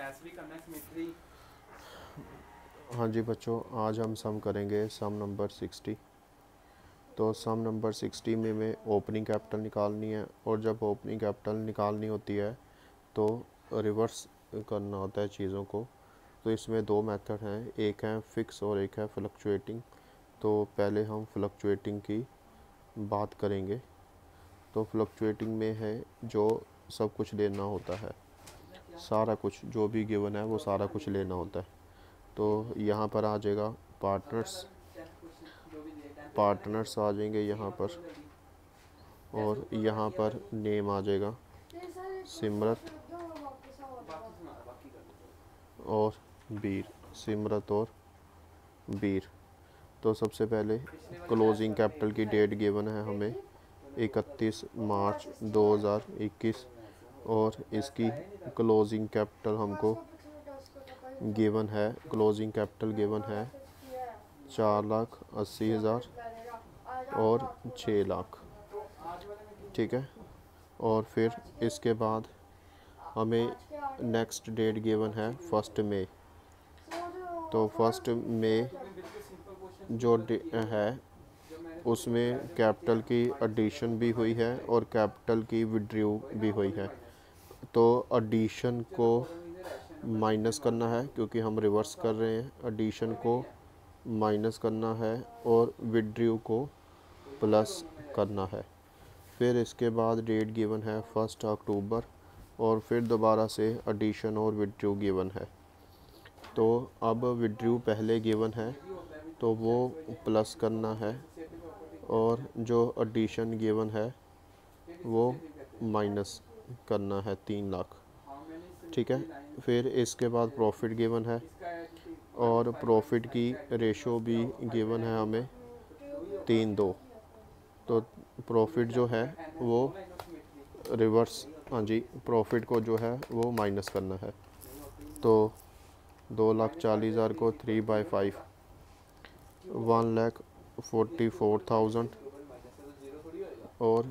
हाँ जी बच्चों, आज हम सम करेंगे सम नंबर 60। तो सम नंबर 60 में हमें ओपनिंग कैपिटल निकालनी है, और जब ओपनिंग कैपिटल निकालनी होती है तो रिवर्स करना होता है चीज़ों को। तो इसमें दो मेथड हैं, एक है फिक्स और एक है फ्लक्चुएटिंग। तो पहले हम फ्लक्चुएटिंग की बात करेंगे। तो फ्लक्चुएटिंग में है जो सब कुछ लेना होता है, सारा कुछ जो भी गिवन है वो सारा कुछ लेना होता है। तो यहाँ पर आ जाएगा पार्टनर्स आ जाएंगे यहाँ पर, और यहाँ पर नेम आ जाएगा सिमरत और बीर, सिमरत और बीर। तो सबसे पहले क्लोजिंग कैपिटल की डेट गिवन है हमें 31 मार्च 2021, और इसकी क्लोजिंग कैपिटल हमको गिवन है, क्लोजिंग कैपिटल गिवन है 4,80,000 और 6 लाख। ठीक है। और फिर इसके बाद हमें नेक्स्ट डेट गिवन है 1 मई। तो 1 मई जो है उसमें कैपिटल की एडिशन भी हुई है और कैपिटल की विड्रॉ भी हुई है। तो एडिशन को माइनस करना है क्योंकि हम रिवर्स कर रहे हैं, एडिशन को माइनस करना है और विड्रॉ को प्लस करना है। फिर इसके बाद डेट गिवन है 1 अक्टूबर, और फिर दोबारा से एडिशन और विड्रॉ गिवन है। तो अब विड्रॉ पहले गिवन है तो वो प्लस करना है, और जो एडिशन गिवन है वो माइनस करना है 3 लाख। ठीक है। फिर इसके बाद प्रॉफिट गिवन है, और प्रॉफिट की रेशो भी गिवन है हमें 3:2। तो प्रॉफिट जो है वो रिवर्स, हाँ जी, प्रॉफिट को जो है वो माइनस करना है। तो 2,40,000 को 3/5 1,44,000 और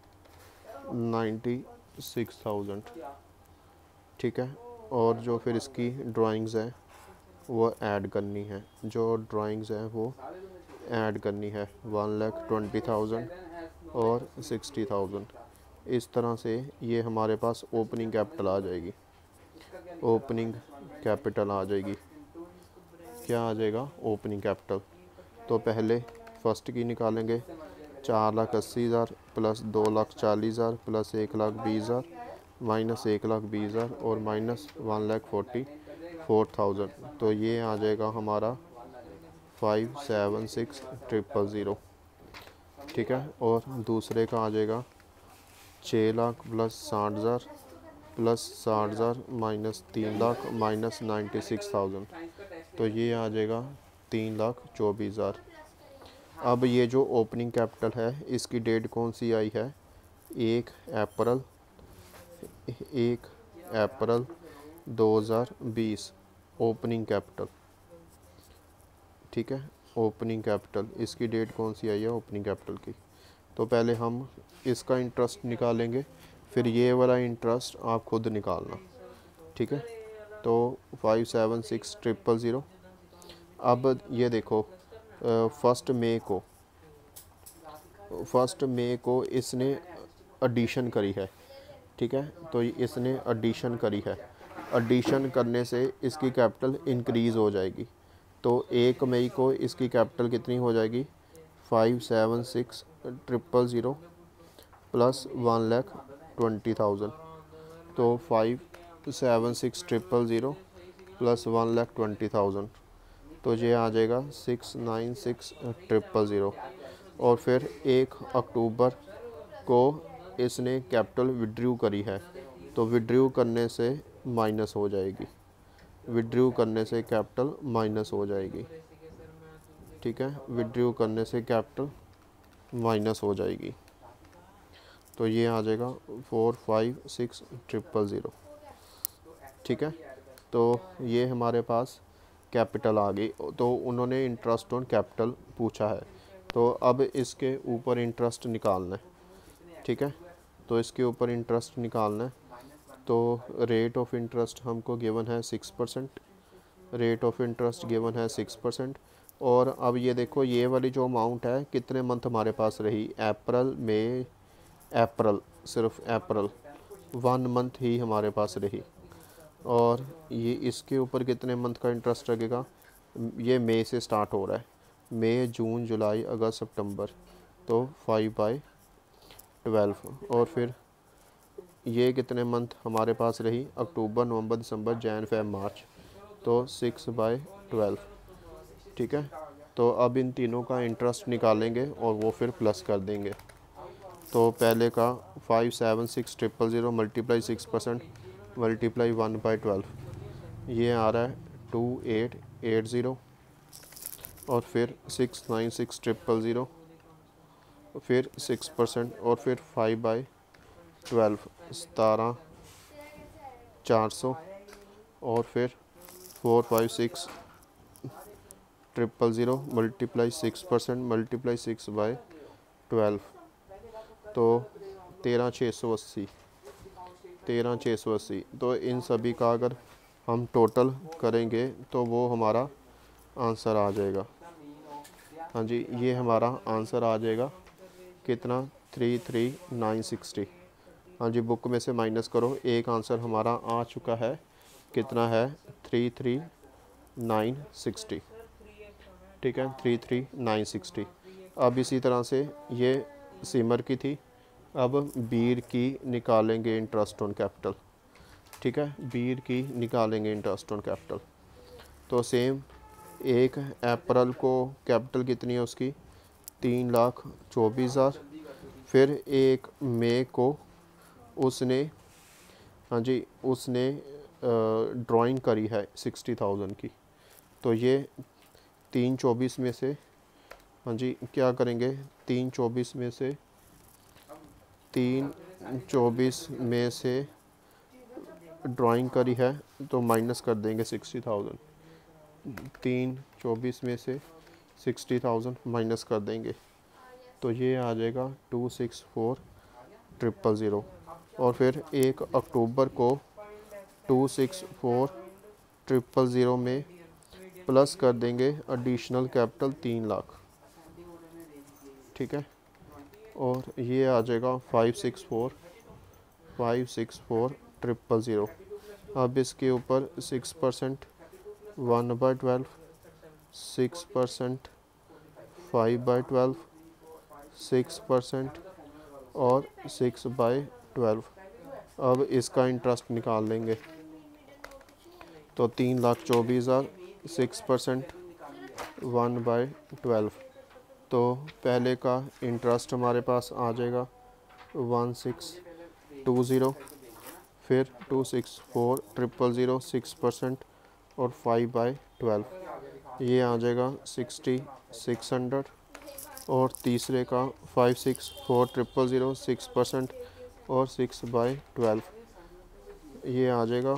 96,000। ठीक है। और जो फिर इसकी ड्राइंग्स है वो ऐड करनी है, जो ड्राइंग्स है वो ऐड करनी है 1,20,000 और 60,000। इस तरह से ये हमारे पास ओपनिंग कैपिटल आ जाएगी, ओपनिंग कैपिटल आ जाएगी। क्या आ जाएगा? Opening capital. तो पहले फर्स्ट की निकालेंगे, 4,80,000 प्लस 2,40,000 प्लस 1,20,000 माइनस 1,20,000 और माइनस 1,44,000। तो ये आ जाएगा हमारा 576,000। ठीक है। और दूसरे का आ जाएगा 6 lakh plus 60,000 plus 60,000 minus 3 lakh minus 96,000। तो ये आ जाएगा 3,24,000। अब ये जो ओपनिंग कैपिटल है इसकी डेट कौन सी आई है? 1 अप्रैल 2020 ओपनिंग कैपिटल। ठीक है। ओपनिंग कैपिटल, इसकी डेट कौन सी आई है ओपनिंग कैपिटल की? तो पहले हम इसका इंटरेस्ट निकालेंगे, फिर ये वाला इंटरेस्ट आप खुद निकालना। ठीक है। तो 576,000। अब ये देखो, 1 मई को इसने एडिशन करी है। ठीक है। तो इसने एडिशन करी है, एडिशन करने से इसकी कैपिटल इंक्रीज़ हो जाएगी। तो 1 मई को इसकी कैपिटल कितनी हो जाएगी? 576,000 प्लस 1,20,000। तो 576,000 प्लस 1,20,000, तो ये आ जाएगा 696,000। और फिर 1 अक्टूबर को इसने कैपिटल विड्रॉ करी है, तो विड्रॉ करने से माइनस हो जाएगी, विड्रॉ करने से कैपिटल माइनस हो जाएगी। ठीक है। विड्रॉ करने से कैपिटल माइनस हो जाएगी। तो ये आ जाएगा 456,000। ठीक है। तो ये हमारे पास कैपिटल आ गई। तो उन्होंने इंटरेस्ट ऑन कैपिटल पूछा है, तो अब इसके ऊपर इंटरेस्ट निकालना है। ठीक है। तो इसके ऊपर इंटरेस्ट निकालना है। तो रेट ऑफ इंटरेस्ट हमको गिवन है 6%, रेट ऑफ इंटरेस्ट गिवन है 6%। और अब ये देखो ये वाली जो अमाउंट है कितने मंथ हमारे पास रही, अप्रैल मई अप्रैल, सिर्फ अप्रैल 1 मंथ ही हमारे पास रही। और ये इसके ऊपर कितने मंथ का इंटरेस्ट लगेगा, ये मई से स्टार्ट हो रहा है, मई जून जुलाई अगस्त सितंबर, तो 5/12। और फिर ये कितने मंथ हमारे पास रही, अक्टूबर नवंबर दिसंबर जैन फेब मार्च, तो 6/12। ठीक है, तो अब इन तीनों का इंटरेस्ट निकालेंगे और वो फिर प्लस कर देंगे। तो पहले का 576,000 मल्टीप्लाई 6% मल्टीप्लाई 1/12, ये आ रहा है 2880। और फिर 696,000, फिर 6% और फिर 5/12 17,400। और फिर 456,000 मल्टीप्लाई 6% मल्टीप्लाई 6/12, तो 13,680। तो इन सभी का अगर हम टोटल करेंगे तो वो हमारा आंसर आ जाएगा। हाँ जी, ये हमारा आंसर आ जाएगा कितना, 33,960। हाँ जी, बुक में से माइनस करो, एक आंसर हमारा आ चुका है, कितना है, 33,960। ठीक है, 33,960। अब इसी तरह से ये सिमर की थी, अब बीर की निकालेंगे इंटरेस्ट ऑन कैपिटल। ठीक है, बीर की निकालेंगे इंटरेस्ट ऑन कैपिटल। तो सेम 1 अप्रैल को कैपिटल कितनी है उसकी, 3,24,000। फिर 1 मई को उसने, हाँ जी, उसने ड्राइंग करी है 60,000 की, तो ये 3/24 में से, हाँ जी, क्या करेंगे, 3/24 में से 3/24 में से ड्राइंग करी है तो माइनस कर देंगे 60,000, 3/24 में से 60,000 माइनस कर देंगे, तो ये आ जाएगा 264,000। और फिर 1 अक्टूबर को 264,000 में प्लस कर देंगे एडिशनल कैपिटल 3 लाख। ठीक है, और ये आ जाएगा 564,000। अब इसके ऊपर 6% 1/12, 6% 5/12, 6% और 6/12। अब इसका इंटरेस्ट निकाल लेंगे, तो 3,24,000, 6% 1/12, तो पहले का इंटरेस्ट हमारे पास आ जाएगा 1620। फिर 264,000 6% और 5/12, ये आ जाएगा 6,600। और तीसरे का 564,000 6% और 6/12, ये आ जाएगा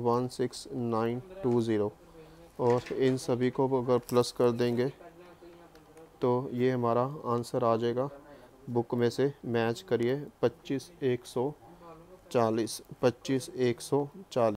16,920। और इन सभी को अगर प्लस कर देंगे तो ये हमारा आंसर आ जाएगा, बुक में से मैच करिए, 25,140, 25,140।